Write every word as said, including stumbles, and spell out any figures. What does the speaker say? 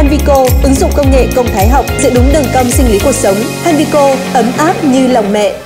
Hanvico, ứng dụng công nghệ công thái học giữ đúng đường cong sinh lý cuộc sống. Hanvico, ấm áp như lòng mẹ.